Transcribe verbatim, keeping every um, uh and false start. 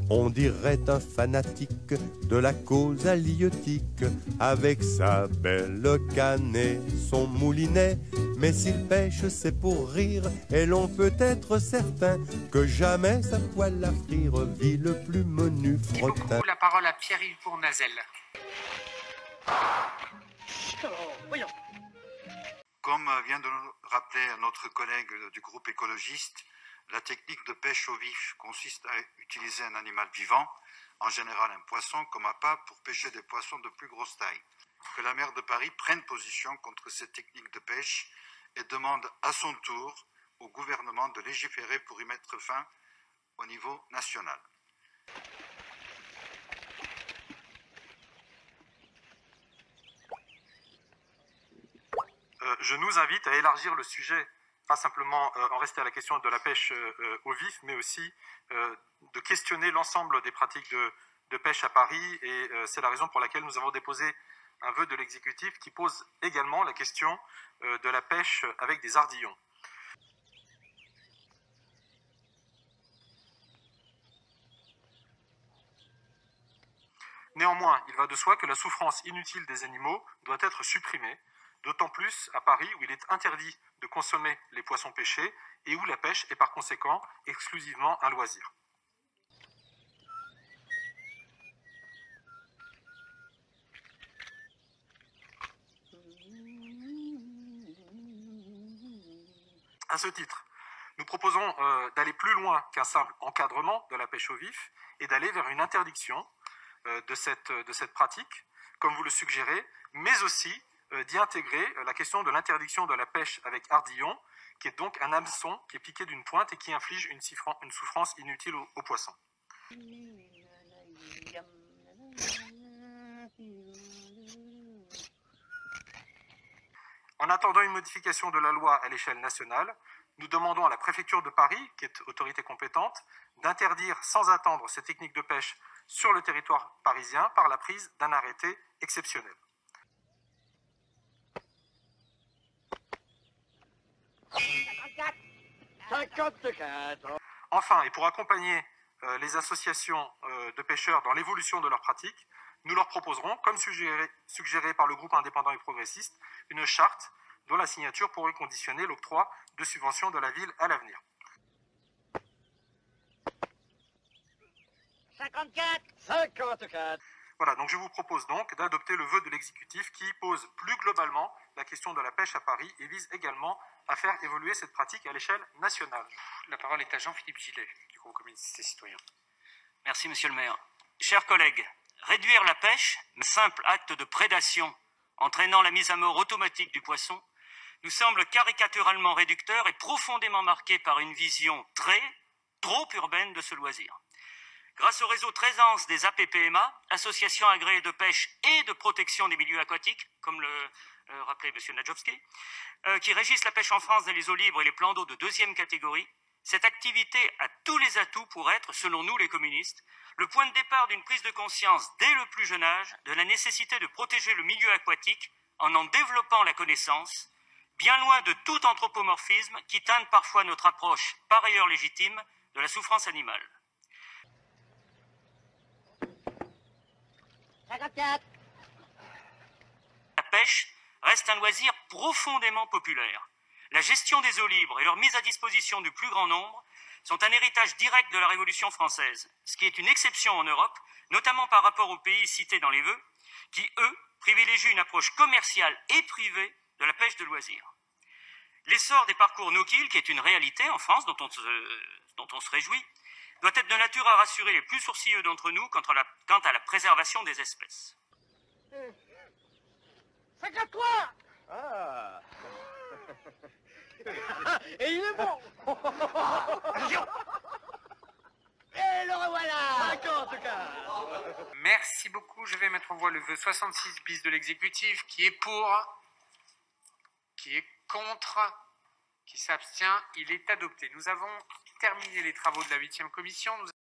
On dirait un fanatique de la cause halieutique, avec sa belle canne et son moulinet. Mais s'il pêche, c'est pour rire, et l'on peut être certain que jamais sa poêle à frire vit le plus menu frottin. Merci beaucoup. La parole à Pierre-Yves Bournazel. Voyons. Comme vient de nous rappeler notre collègue du groupe écologiste, la technique de pêche au vif consiste à utiliser un animal vivant, en général un poisson, comme appât pour pêcher des poissons de plus grosse taille. Que la maire de Paris prenne position contre cette technique de pêche et demande à son tour au gouvernement de légiférer pour y mettre fin au niveau national. Euh, je nous invite à élargir le sujet, pas simplement euh, en rester à la question de la pêche euh, au vif, mais aussi euh, de questionner l'ensemble des pratiques de, de pêche à Paris. Et euh, c'est la raison pour laquelle nous avons déposé un vœu de l'exécutif qui pose également la question euh, de la pêche avec des ardillons. Néanmoins, il va de soi que la souffrance inutile des animaux doit être supprimée, d'autant plus à Paris où il est interdit de consommer les poissons pêchés et où la pêche est par conséquent exclusivement un loisir. À ce titre, nous proposons euh, d'aller plus loin qu'un simple encadrement de la pêche au vif et d'aller vers une interdiction euh, de, cette, de cette pratique, comme vous le suggérez, mais aussi euh, d'y intégrer euh, la question de l'interdiction de la pêche avec ardillon, qui est donc un hameçon qui est piqué d'une pointe et qui inflige une, une souffrance inutile aux, aux poissons. En attendant une modification de la loi à l'échelle nationale, nous demandons à la préfecture de Paris, qui est autorité compétente, d'interdire sans attendre ces techniques de pêche sur le territoire parisien par la prise d'un arrêté exceptionnel. Enfin, et pour accompagner euh, les associations euh, de pêcheurs dans l'évolution de leurs pratiques, nous leur proposerons, comme suggéré, suggéré par le groupe indépendant et progressiste, une charte dont la signature pourrait conditionner l'octroi de subventions de la ville à l'avenir. cinquante-quatre cinquante-quatre Voilà, donc je vous propose donc d'adopter le vœu de l'exécutif qui pose plus globalement la question de la pêche à Paris et vise également à faire évoluer cette pratique à l'échelle nationale. La parole est à Jean-Philippe Gillet, du groupe communiste et citoyen. Merci, monsieur le maire. Chers collègues, réduire la pêche, un simple acte de prédation entraînant la mise à mort automatique du poisson, nous semble caricaturalement réducteur et profondément marqué par une vision très, trop urbaine de ce loisir. Grâce au réseau très dense des A P P M A, associations agréées de pêche et de protection des milieux aquatiques, comme le euh, rappelait M. Nadjovski, euh, qui régissent la pêche en France dans les eaux libres et les plans d'eau de deuxième catégorie, cette activité a tous les atouts pour être, selon nous les communistes, le point de départ d'une prise de conscience dès le plus jeune âge de la nécessité de protéger le milieu aquatique en en développant la connaissance, bien loin de tout anthropomorphisme qui teinte parfois notre approche, par ailleurs légitime, de la souffrance animale. cinquante-quatre La pêche reste un loisir profondément populaire. La gestion des eaux libres et leur mise à disposition du plus grand nombre sont un héritage direct de la Révolution française, ce qui est une exception en Europe, notamment par rapport aux pays cités dans les vœux, qui, eux, privilégient une approche commerciale et privée de la pêche de loisirs. L'essor des parcours no-kill, qui est une réalité en France dont on se, dont on se réjouit, doit être de nature à rassurer les plus sourcilleux d'entre nous quant à la, quant à la préservation des espèces. cinquante-trois Ah Et il est bon Et le revoilà cinquante-quatre Merci beaucoup. Je vais mettre en voie le vœu soixante-six bis de l'exécutif. Qui est pour? Qui est contre? Qui s'abstient? Il est adopté. Nous avons terminé les travaux de la huitième commission. Nous